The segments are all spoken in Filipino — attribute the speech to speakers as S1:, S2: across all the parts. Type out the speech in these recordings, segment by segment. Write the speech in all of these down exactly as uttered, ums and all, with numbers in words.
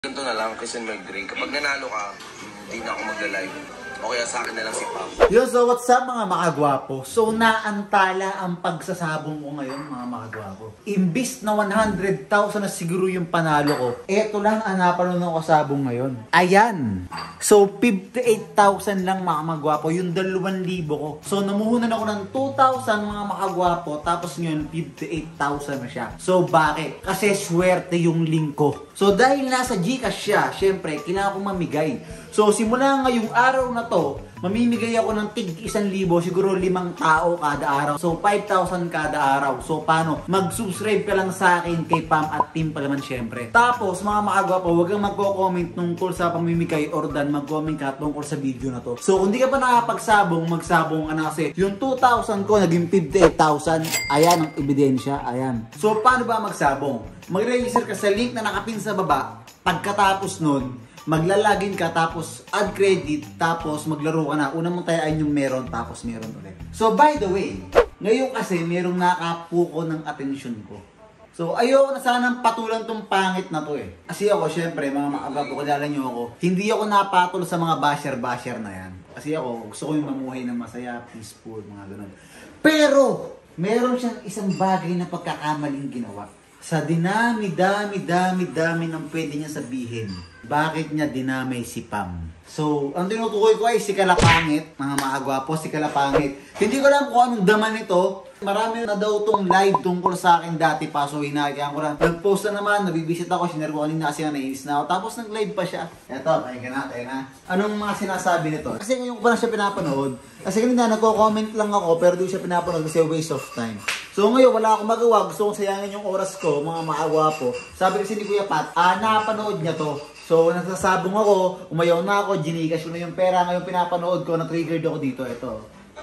S1: Ganito na lang, Christian Magdring. Kapag nanalo ka, hindi na ako magla-live. O kaya sa akin na lang si Pam.
S2: Yo, so what's up mga makagwapo? So naantala ang pagsasabong ko ngayon mga makagwapo. Imbis na one hundred thousand na siguro yung panalo ko, eto lang ang napanood ng kasabong ngayon. Ayan! So fifty-eight thousand lang mga makagwapo, yung dalawang libo ko. So namuhunan ako ng two thousand mga makagwapo, tapos ngayon fifty-eight thousand na siya. So bakit? Kasi swerte yung link ko. So dahil nasa Gcash siya, syempre kailangan kong mamigay. So simula ngayong araw na to, mamimigay ako ng tig isang libo, siguro limang tao kada araw. So five thousand kada araw. So paano? Mag-subscribe ka lang sa akin kay Pam at Team Palaman syempre. Tapos mga makagwapo, huwag kang magko-comment tungkol sa pamimigay or dan mag-comment ka tungkol sa video na to. So kung di ka pa nakapagsabong, magsabong ka na kasi yung two thousand ko naging fifty-eight thousand. Ayan ang ebidensya, ayan. So paano ba magsabong? Mag-register ka sa link na nakapin sa baba. Pagkatapos nun, maglalagin ka, tapos add credit, tapos maglaro ka na. Una mong tayaan yung meron, tapos meron ulit. So by the way, ngayon kasi merong nakapuko ng atensyon ko. So ayoko na sanang patulan tong pangit na to eh. Kasi ako, syempre, mga makagapo, kilala nyo ako, hindi ako napatol sa mga basher-basher na yan. Kasi ako, gusto ko yung mamuhay ng masaya, peaceful, mga ganun. Pero, meron siyang isang bagay na pagkakamaling ginawa. Sa dinami, dami, dami, dami ng pwede niya sabihin, bakit niya dinamay si Pam? So, ang tinutukoy ko ay si Kalapangit, mga maagwapo, si Kalapangit. Hindi ko alam kung anong daman nito. Marami na daw tong live tungkol sa akin dati pa, so hinahayaan ko lang. Nag-post na naman, nabibisit ako, sinare ko kanina kasi nga nainis na ako. Tapos nag-live pa siya. Eto, tayo ka na, tayo na. Anong mga sinasabi nito? Kasi ngayon ko pa lang siya pinapanood. Kasi kanina nagko-comment lang ako, pero di siya pinapanood kasi waste of time. So ngayon, wala akong magawa. Gusto kong sayangin yung oras ko, mga maagwapo. Sabi kasi ni Kuya Pat, ah, napanood niya to. So, nagsasabong ako, umayaw na ako, ginicash ko na yung pera. Ngayon pinapanood ko, na-triggered ako dito. Ito.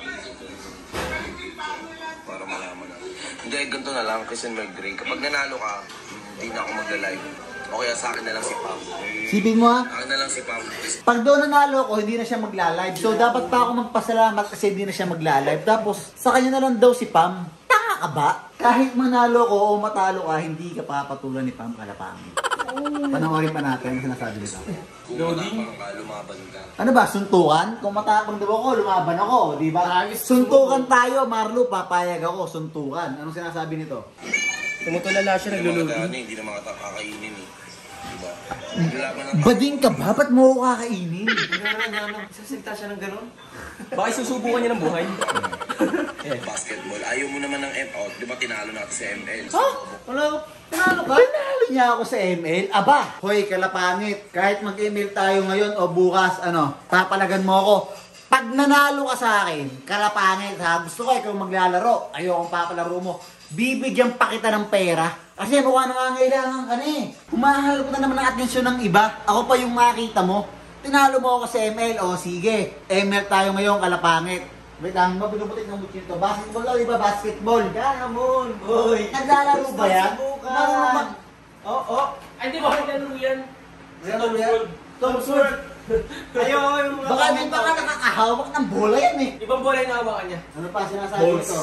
S1: Para malaman na. Hindi, ganito na lang, Christian Magdring. Kapag nanalo ka, hindi na ako magla-live. O kaya sa akin na lang si Pam.
S2: Sipin mo ha?
S1: Sa akin na lang si Pam.
S2: Pag doon nanalo ko, hindi na siya magla-live. So, dapat pa ako magpasalamat kasi hindi na siya magla-live. Tapos, sa kanya na lang daw si Pam. Tanga ka ba? Kahit manalo ko o matalo ka, hindi ka papatulan ni Pam Kalapangit. Panoorin pa natin ang sinasabi nito.
S1: Kung matapang ka, lumaban ka.
S2: Ano ba? Suntukan? Kung matapang daw ako, lumaban ako. Di ba? Suntukan tayo, Marlo. Papayag ako. Suntukan. Anong sinasabi nito?
S3: Tumutulala siya, naglulubi.
S1: Hindi na mga kakainin eh. Diba?
S2: Bading ka ba? Ba't mo ako kakainin?
S3: Sasalita siya ng gano'n? Baka susubukan niya ng buhay.
S1: Basketball. Ayaw mo naman ng M out. Di ba tinalo natin sa M L?
S2: Ha? Wala ko. Tinalo ka? Tinalo niya ako sa M L. Aba, hoy Kalapangit. Kahit mag-M L tayo ngayon o bukas, ano, papalagan mo ako. Pag nanalo ka sa akin, Kalapangit ha, gusto ko ikaw maglalaro. Ayokong papalaro mo. Bibigyan pa kita ng pera. Kasi mukha nangangailangan ka na eh. Humahal ko na naman ang atensyon ng iba. Ako pa yung makita mo. Tinalo mo ako sa M L. O sige, M L tayo ngayon, Kalapangit. Wait lang, mabinubutik ng butin to. Basketball daw, iba basketball. Ganamon. Uy, naglalaro ba yan? Marunong mag...
S3: Oo, oo. Ay, di ba naglalaro yan?
S2: Naglalaro yan? Tom Sword.
S3: Ayaw, yung mga...
S2: Baka di ba ka nakakahawak ng bola yan eh.
S3: Ibang bola yung nahawakan niya.
S2: Ano pa sinasabi ito?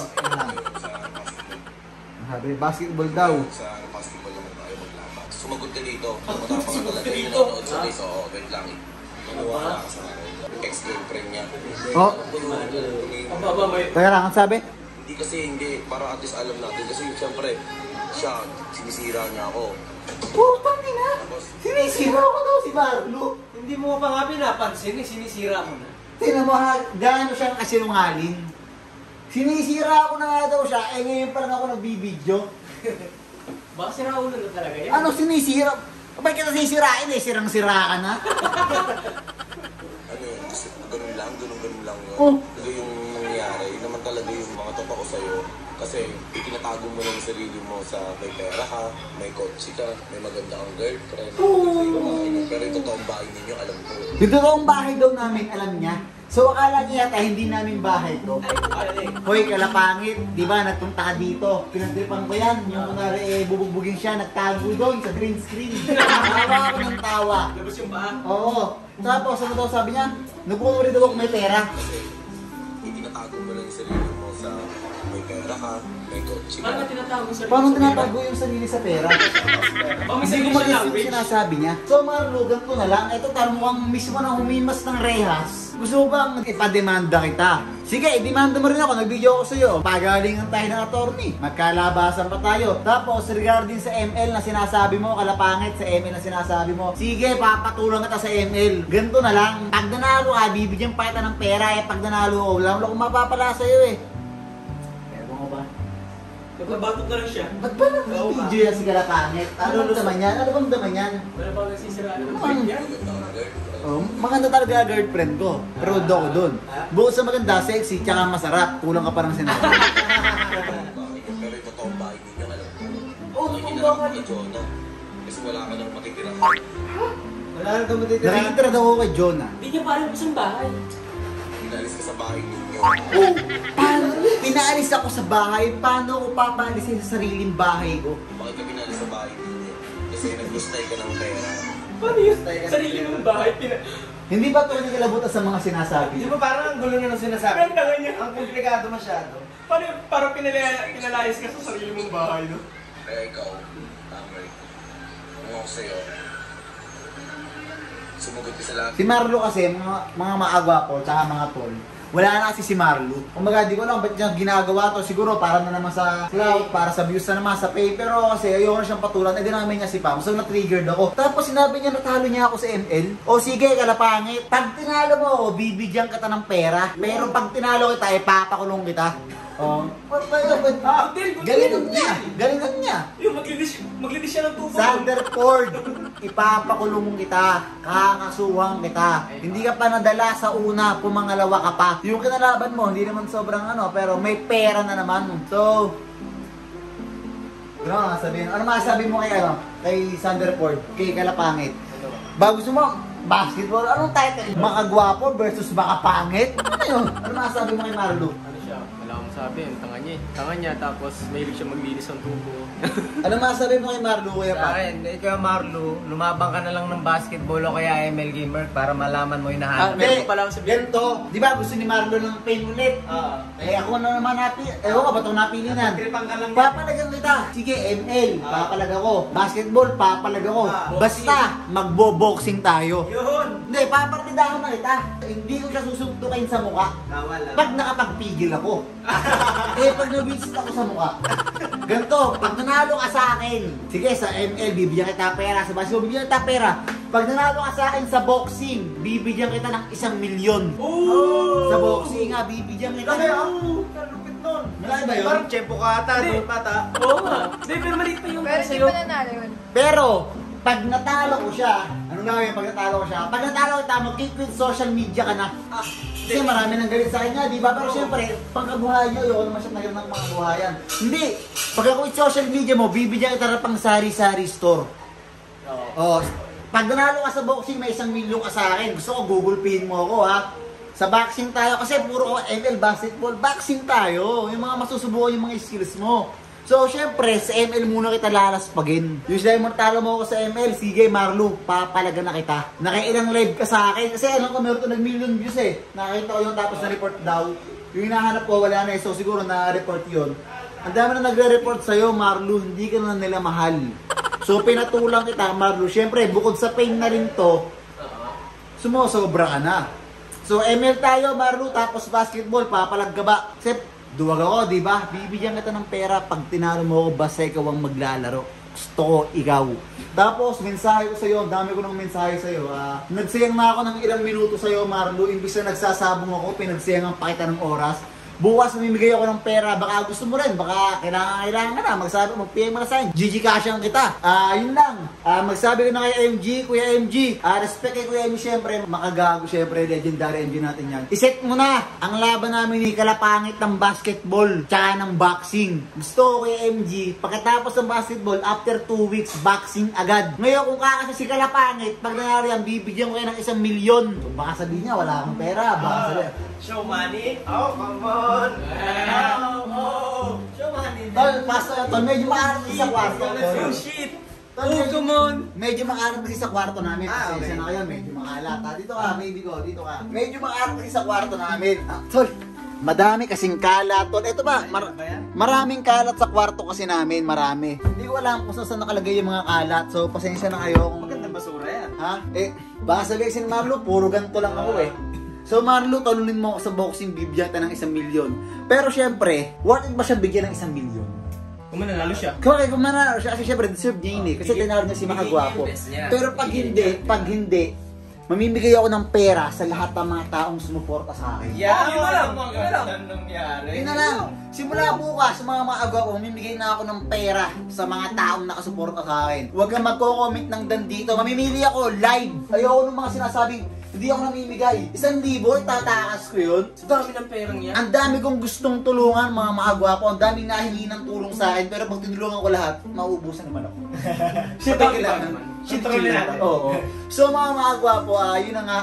S2: Sabi, basketball daw.
S1: Sa basketball naman tayo maglaban. Sumagot ka dito. Matapang ka talaga yung nanonood sa place. Oo, wait lang eh. Nanuwala ka sa ex-girlfriend niya.
S2: Oh.
S3: Ang baba may...
S2: Kaya lang, ang sabi?
S1: Hindi kasi hindi. Para at least alam natin. Kasi siyempre, siya, sinisira niya ako.
S2: Putang ina! Sinisira ko daw si Marlo.
S3: Hindi mo pa nga pinapansin eh, sinisira mo na.
S2: Tingnan mo ha, gaano siyang kasinungaling. Sinisira ko na nga daw siya, eh ngayon pa lang ako nagbibideo.
S3: Baka sira ulo na talaga yan.
S2: Ano sinisira? Bakit kita sisirain eh, sirang-sira ka na?
S1: Ano yun? Kasi ganun lang, ganun-ganun lang yun.
S2: Oh.
S1: Ito yung nangyayari. Yun naman talaga yung mga totoo sa'yo. Kasi itinatago mo na yung sarili mo sa may pera ka, may kotse ka, may maganda kang girlfriend. Oh. Pero yung totoong bahay ninyo, alam ko.
S2: Yung totoong bahay daw namin, alam niya. So akala niya yata hindi namin bahay to. Hoy Kalapangit, di ba nagpunta ka dito? Pinagtripan ko yan, yung kunwari eh, bubugbugin siya, nagtago doon sa green screen. Tawa ako ng tawa.
S3: Labas yung paa?
S2: Oo. Tapos ano daw sabi niya? Nagpuno rin daw ako may pera.
S1: Kasi itinatago mo na yung sarili mo sa may pera ka, may kotse ka.
S3: Parang nga tinatago sa
S2: Paano tinatago yung sarili sa pera?
S3: Oh, may
S2: Hindi
S3: sarili
S2: ko
S3: siya
S2: mag-isip
S3: language.
S2: yung sinasabi niya. So Marlo, ganito na lang. Ito tanong mukhang mismo na humimas ng rehas. Gusto mo bang ipademanda kita? Sige, i-demanda mo rin ako. Nag-video ako sa'yo. Pagalingan tayo ng attorney. Magkalabasan pa tayo. Tapos, regarding sa M L na sinasabi mo, kalapangit sa M L na sinasabi mo, sige, papatulang kita sa M L. Ganito na lang. Pag nanalo ka, bibigyan pa kita ng pera. Eh, pag nanalo ko, wala mo akong mapapala sa'yo eh. Pero mo ba?
S3: Nagbabatok na lang siya.
S2: Ba't ba nag-video yan si kalapangit? Ano bang daman yan? Ano bang daman yan?
S3: Wala ba nagsisiraan ng
S2: Ano?
S3: break yan?
S1: Maganda ang girlfriend.
S2: Oh, maganda talaga ang girlfriend ko. Pero do ko dun. Bukod sa maganda, sexy, tsaka masarap. Kulang ka pa ng sinabi.
S1: Pero yung totoong bahay ninyo, alam mo.
S2: Oo,
S1: May
S2: totoong
S1: ginagawa
S2: bahay.
S1: ka, Jonah. Kasi wala ka nang matitira.
S4: Wala na kami dito.
S2: Nakikitira daw ako kay Jonah.
S3: Hindi niya parang isang bahay.
S1: Pinalis ka sa bahay ninyo.
S2: Oh, paano? Pinaalis ako sa bahay. Paano ako papaalisin sa sariling bahay ko?
S1: Bakit ka pinalis sa bahay ninyo? Kasi naglustay ka ng pera.
S3: Paano yun? Sarili mong bahay, pina...
S2: Hindi ba ito nilabutan sa mga sinasabi?
S4: Di ba parang ang gulo na nung sinasabi?
S3: Ang tanga niya.
S4: Ang komplikado masyado.
S3: Paano yun? Parang pinalaya, pinalayas ka sa sarili mong bahay, no?
S1: Kaya ikaw, Tamer, kung ako sa'yo, sumugot ka sa lahat.
S2: Si Marlo kasi, mga, mga maagwa po, tsaka mga tol, wala na kasi si Marlo. Kumaga, di ko alam ba't niya ginagawa to. Siguro para na naman sa cloud, para sa views na naman, sa pay. Pero kasi ayoko na siyang patulan. Eh, dinamay niya si Pam. So, na-triggered ako. Tapos sinabi niya, natalo niya ako sa M L. O sige, kalapangit. Pag tinalo mo ako, bibigyan kita ng pera. Pero pag tinalo kita, eh, papakulong kita. Oh.
S3: Ah, Del,
S2: Galingan niya. Galingan niya.
S3: Yung maglinis, maglinis siya ng tubo.
S2: Sanderford, ipapakulong kita, kakasuhan kita. Hindi ka pa nadala sa una, pumangalawa ka pa. Yung kinalaban mo, hindi naman sobrang ano, pero may pera na naman. So, ano nga sabihin? Ano masasabi mo kay ano? Kay Sanderford, kay Kalapangit? Ba gusto mo, basketball, anong title? Makagwapo versus makapangit? Ano yun? Ano masasabi mo kay Marlo?
S3: Ano siya? Wala akong sabi. Ang tanga niya eh. Tanga niya, tapos mahilig siya maglinis ng tubo.
S2: Ano masasabi mo kay Marlo, Kuya
S4: Sa
S2: Pa?
S4: akin, ikaw Marlo, lumabang ka na lang ng basketball o kaya M L Gamer para malaman mo yung
S3: Ah,
S4: nahanap.
S3: meron pa lang sabihin.
S2: Ganito, di ba gusto ni Marlo ng pain ulit?
S4: Oo.
S2: Eh ako na naman napili. Ewan ko, ba't ako napili nan?
S4: Tripang ka lang yan.
S2: Papalagan kita. Sige, M L, papalag ako. Basketball, papalag ako.
S4: Ah,
S2: Basta, magbo-boxing tayo.
S4: Yun!
S2: Hindi, papartidahan na kita. Hindi ko siya susuntukin sa mukha.
S4: Tama lang.
S2: Pag nakapagpigil ako. eh, pag nabisit ako sa mukha. Ganito, pag nanalo ka sa akin, sige, sa M L, bibigyan kita pera. Sa basketball, bibigyan kita pera. Pag nanalo ka sa akin sa boxing, bibigyan kita ng isang milyon.
S3: Oh!
S2: Sa boxing nga, bibigyan kita.
S4: Laki ah! Kalupit nun!
S2: Malaki ba yun?
S4: Parang tsempo ka ata,
S3: Hindi.
S4: doon pata.
S3: Oo nga. Hindi, pero maliit pa yung
S5: Pero
S3: para
S5: hindi
S3: sa'yo.
S5: pa nanalo yun.
S2: Pero, pag natalo ko siya, anong gagawin pag natalo ko siya? Pag natalo ko tama, keep with social media ka na. Kasi marami nang galit sa kanya, di ba? Pero syempre, pagkabuhay niyo, ayoko naman siya naging ng mga buhayan. Hindi! Pag ako with social media mo, bibigyan kita ng pang sari-sari store. Oh, pag nanalo ka sa boxing, may isang milyon ka sa akin. Gusto ko, Google Pay mo ako, ha? Sa boxing tayo, kasi puro M L basketball, boxing tayo. Yung mga masusubukan yung mga skills mo. So, syempre, sa M L muna kita lalaspagin. Usually, mo talo mo ako sa M L, sige, Marlo, papalaga na kita. Nakailang live ka sa akin. Kasi alam ko, meron to nag-million views eh. Nakita ko yung tapos na-report daw. Yung hinahanap ko, wala na eh. So, siguro na-report yun. Ang dami na nagre-report sa'yo, Marlo, hindi ka na nila mahal. So, pinatulang kita, Marlo. Syempre, bukod sa pain na rin to, sumosobra ka na. So, M L tayo, Marlo, tapos basketball, papalag ka ba? Kasi, duwag ako, di ba? Bibigyan kita ng pera pag tinalo mo ako, basta ikaw ang maglalaro. Gusto ko, ikaw. Tapos, mensahe ko sa'yo, ang dami ko ng mensahe sa'yo. Uh, nagsayang na ako ng ilang minuto sa'yo, Marlo. Imbis na nagsasabong ako, pinagsayangan pa kita ng oras. Bukas mamimigay ako ng pera, baka gusto mo rin, baka kailangan kailangan ka na, magsabi, mag-P M ka na sa'yo, G G Cashian kita. Ah, yun lang. Ah, magsabi ko na kay M G, Kuya M G. Ah, respect kay Kuya M G, syempre, makagago, syempre, legendary M G natin yan. Iset mo na ang laban namin ni Kalapangit ng basketball, tsaka ng boxing. Gusto ko Kuya M G, pagkatapos ng basketball, after two weeks, boxing agad. Ngayon, kung kakasa si Kalapangit, pag nangyari yan, bibigyan ko kayo ng isang milyon. So, baka sabihin niya, wala akong pera, baka sabihin.
S4: Show money? Oh, come on! Oh, oh! Show money!
S2: Tol, pasto na tol, medyo maaarap sa kwarto.
S4: Oh,
S2: Tol.
S4: shit!
S2: Tol,
S3: Oh,
S2: medyo-
S3: come on!
S2: Medyo maaarap kasi sa kwarto namin.
S4: Ah,
S2: Pasensya
S4: okay.
S2: na kayo, medyo makalat. Ah, dito ka, maybe ko, dito ka. Medyo maaarap kasi sa kwarto namin. Ah, tol, Madami kasing kalat. Tol, ito ba? Mar- maraming kalat sa kwarto kasi namin, marami. Hindi ko alam kung saan nakalagay yung mga kalat. So, pasensya na kayo kung
S4: Magandang basura yan.
S2: ha? Eh, baka sabihin si Marlo, puro ganito lang ako eh. So Marlo, talunin mo ako sa boxing, bibigyan kita ng isang milyon. Pero syempre, worth it ba siya bigyan ng isang milyon?
S3: Kung mananalo siya.
S2: Kaya kung manalo siya, kasi syempre deserve niya yun eh. Kasi tinawag niya si Makagwapo. Pero pag hindi, pag hindi, mamimigay ako ng pera sa lahat ng mga taong sumuporta sa akin.
S4: Yan!
S3: Oh, yun na lang,
S4: Mga
S3: yun na lang.
S4: ganun nangyari.
S2: Yun na lang. Simula bukas, mga Makagwapo, mamimigay na ako ng pera sa mga taong nakasuporta sa akin. Huwag kang magko-comment ng dandito. Mamimili ako live. Ayoko ng mga sinasabing, hindi ako namimigay. Isang libo, itatakas ko yun.
S3: Sa dami ng perang yan.
S2: Ang dami kong gustong tulungan, mga Makagwapo. Ang daming nahingi ng tulong sa akin. Pero pag tinulungan ko lahat, mauubusan naman ako. Siyempre
S3: Bakit
S2: kailangan.
S3: naman?
S2: Siyempre kailangan. Oo. So mga Makagwapo, ah, yun na nga.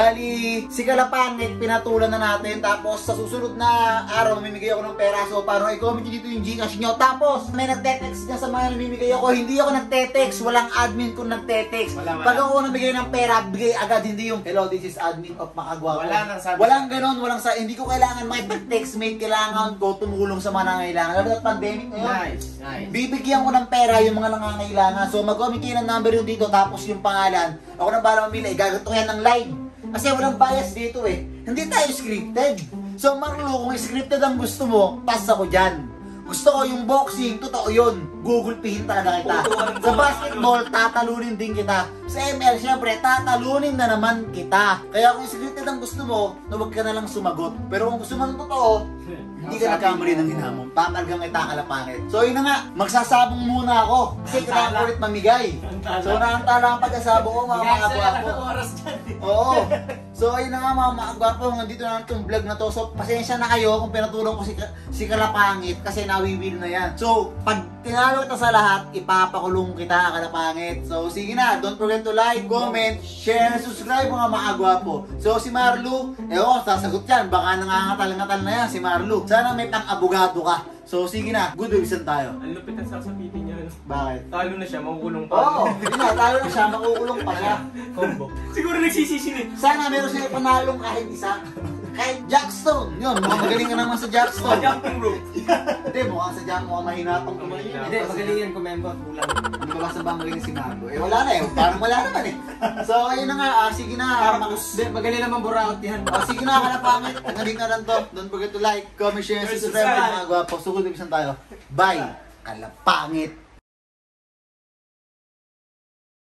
S2: Bali, si Kalapangit, pinatulan na natin. Tapos sa susunod na araw, mamimigay ako ng pera. So paano, i-comment nyo dito yung Gcash nyo. Tapos, may nagte-text na sa mga namimigay ako. Hindi ako nagte-text. Walang admin kung nagte-text.
S4: Wala, wala.
S2: Pag ako namigay ng pera, bigay agad. Hindi yung, hello, this is admin of Makagwapo.
S4: Wala nang sabi.
S2: Walang ganon, walang sa, hindi ko kailangan makipag-textmate, kailangan ko tumulong sa mga nangangailangan. Lalo na pandemic ngayon.
S3: Nice, nice.
S2: Bibigyan ko ng pera yung mga nangangailangan. So mag-comment kayo ng number yung dito, tapos yung pangalan. Ako nang bahala mamili, gagato yan ng live. Kasi walang bias dito eh. Hindi tayo scripted. So Marlo, kung scripted ang gusto mo, pass ako dyan. Gusto ko yung boxing, totoo yun. Gugulpihin talaga kita. Sa basketball, tatalunin din kita. Sa M L, syempre, tatalunin na naman kita. Kaya kung scripted ang gusto mo, na huwag ka na lang sumagot. Pero kung gusto mo ng totoo, hindi ka nagkamali ng hinamon. Papargang kita Kalapangit. So yun na nga, magsasabong muna ako. Kasi kailangan ko ulit mamigay. So naantala ang pag-asabong ko, mga mga gwapo.
S4: oras dyan.
S2: Oo. So ayun na nga mga mga gwapo, nandito na itong vlog na to. So pasensya na kayo kung pinatulong ko si, si Kalapangit kasi nawiwil na yan. So pag tinalo kita sa lahat, ipapakulong kita Kalapangit. So sige na, don't forget to like, comment, share, and subscribe mga mga gwapo. So si Marlo, eh oh, sasagot yan. Baka nangangatal-ngatal na yan si Marlo. Sana may pang-abogado ka. So sige na, good reason tayo.
S3: Ang lupit ang sasapitin niya. ano.
S2: Bakit?
S3: Talo na siya, makukulong pa.
S2: Oo, yun na, talo na siya, makukulong pa siya.
S3: Combo. Siguro nagsisisi ni.
S2: Sana meron siya ipanalong kahit isa. Kahit Jackstone. Yun, mukhang magaling ka naman sa Jackstone.
S3: Jumping rope.
S2: Hindi, mukhang sa Jack, mukhang mahinatong kumain.
S3: Mahina.
S4: Hindi, magaling yan kumember. Kulang.
S2: Hindi ba basta ba magaling si Marlo? Eh wala na eh, parang wala naman eh. So ayun na nga, ah, sige na.
S4: Hindi, magaling naman buraot yan.
S2: Ah, sige na, Kalapangit. Nandito na lang to. Don't forget to like, comment, share, subscribe mga gwapo. Sugod ibisan tayo. Bye, Kalapangit.